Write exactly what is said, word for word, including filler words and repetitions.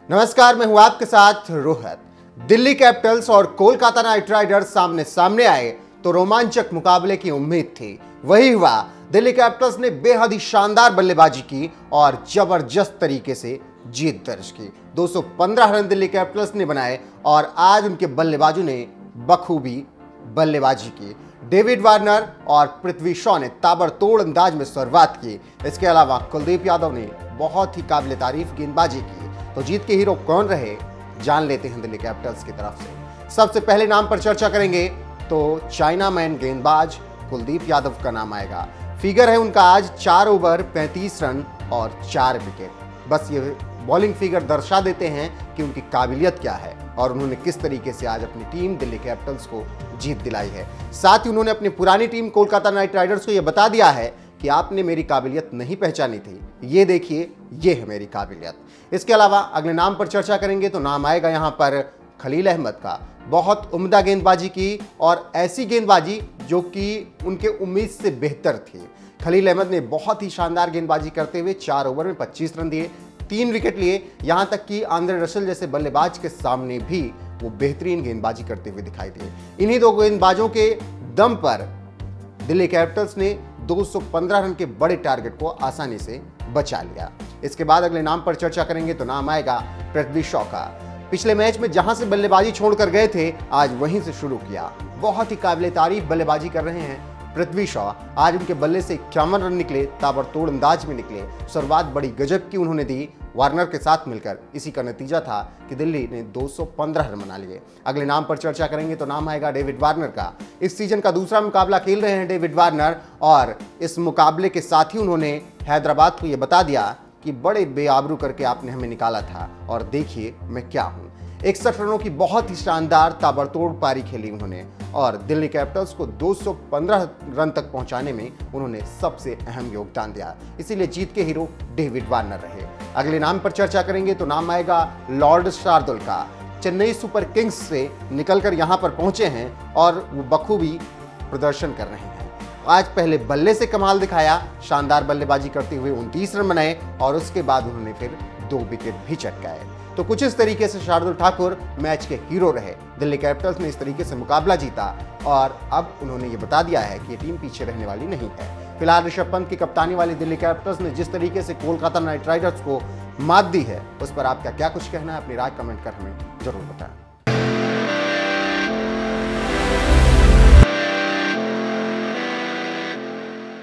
नमस्कार, मैं हूं आपके साथ रोहित। दिल्ली कैपिटल्स और कोलकाता नाइट राइडर्स सामने सामने आए तो रोमांचक मुकाबले की उम्मीद थी। वही हुआ। दिल्ली कैपिटल्स ने बेहद ही शानदार बल्लेबाजी की और जबरदस्त तरीके से जीत दर्ज की। दो सौ पंद्रह रन दिल्ली कैपिटल्स ने बनाए और आज उनके बल्लेबाजों ने बखूबी बल्लेबाजी की। डेविड वार्नर और पृथ्वी शॉ ने ताबड़तोड़ अंदाज में शुरुआत की। इसके अलावा कुलदीप यादव ने बहुत ही काबिल तारीफ गेंदबाजी की। तो जीत के हीरो कौन रहे, जान लेते हैं दिल्ली कैपिटल्स की तरफ से। सबसे पहले नाम पर चर्चा करेंगे तो चाइना मैन गेंदबाज कुलदीप यादव का नाम आएगा। फिगर है उनका आज चार ओवर पैंतीस रन और चार विकेट। बस ये बॉलिंग फिगर दर्शा देते हैं कि उनकी काबिलियत क्या है और उन्होंने किस तरीके से आज अपनी टीम दिल्ली कैपिटल्स को जीत दिलाई है। साथ ही उन्होंने अपनी पुरानी टीम कोलकाता नाइट राइडर्स को यह बता दिया है कि आपने मेरी काबिलियत नहीं पहचानी थी, ये देखिए, ये है मेरी काबिलियत। इसके अलावा अगले नाम पर चर्चा करेंगे तो नाम आएगा यहां पर खलील अहमद का। बहुत उम्दा गेंदबाजी की और ऐसी गेंदबाजी जो कि उनके उम्मीद से बेहतर थी। खलील अहमद ने बहुत ही शानदार गेंदबाजी करते हुए चार ओवर में पच्चीस रन दिए, तीन विकेट लिए। यहां तक कि आंद्रे रसेल जैसे बल्लेबाज के सामने भी वो बेहतरीन गेंदबाजी करते हुए दिखाई दिए। इन्हीं दो गेंदबाजों के दम पर दिल्ली कैपिटल्स ने दो सौ पंद्रह रन के बड़े टारगेट को आसानी से बचा लिया। इसके बाद अगले नाम पर चर्चा करेंगे तो नाम आएगा पृथ्वी शॉ का। पिछले मैच में जहां से बल्लेबाजी छोड़कर गए थे, आज वहीं से शुरू किया। बहुत ही काबिल तारीफ बल्लेबाजी कर रहे हैं पृथ्वी शॉ। आज उनके बल्ले से इक्यावन रन निकले, ताबड़तोड़ अंदाज में निकले। शुरुआत बड़ी गजब की उन्होंने दी वार्नर के साथ मिलकर। इसी का नतीजा था कि दिल्ली ने दो सौ पंद्रह रन बना लिए। अगले नाम पर चर्चा करेंगे तो नाम आएगा डेविड वार्नर का। इस सीजन का दूसरा मुकाबला खेल रहे हैं डेविड वार्नर और इस मुकाबले के साथ ही उन्होंने हैदराबाद को यह बता दिया कि बड़े बेआबरू करके आपने हमें निकाला था और देखिए मैं क्या हूं। इकसठ रनों की बहुत ही शानदार ताबड़तोड़ पारी खेली उन्होंने और दिल्ली कैपिटल्स को दो सौ पंद्रह रन तक पहुंचाने में उन्होंने सबसे अहम योगदान दिया। इसीलिए जीत के हीरो डेविड वार्नर रहे। अगले नाम पर चर्चा करेंगे तो नाम आएगा लॉर्ड शार्दुल का। चेन्नई सुपर किंग्स से निकलकर यहां पर पहुंचे हैं और वो बखूबी प्रदर्शन कर रहे हैं। आज पहले बल्ले से कमाल दिखाया, शानदार बल्लेबाजी करते हुए उनतीस रन बनाए और उसके बाद उन्होंने फिर दो विकेट भी चटकाए। तो कुछ इस तरीके से शार्दुल ठाकुर मैच के हीरो रहे। दिल्ली कैपिटल्स ने इस तरीके से मुकाबला जीता और अब उन्होंने ये बता दिया है कि ये टीम पीछे रहने वाली नहीं है। फिलहाल ऋषभ पंत की कप्तानी वाली दिल्ली कैपिटल्स ने जिस तरीके से कोलकाता नाइट राइडर्स को मात दी है, उस पर आपका क्या कुछ कहना है, अपनी राय कमेंट कर हमें जरूर बताएं।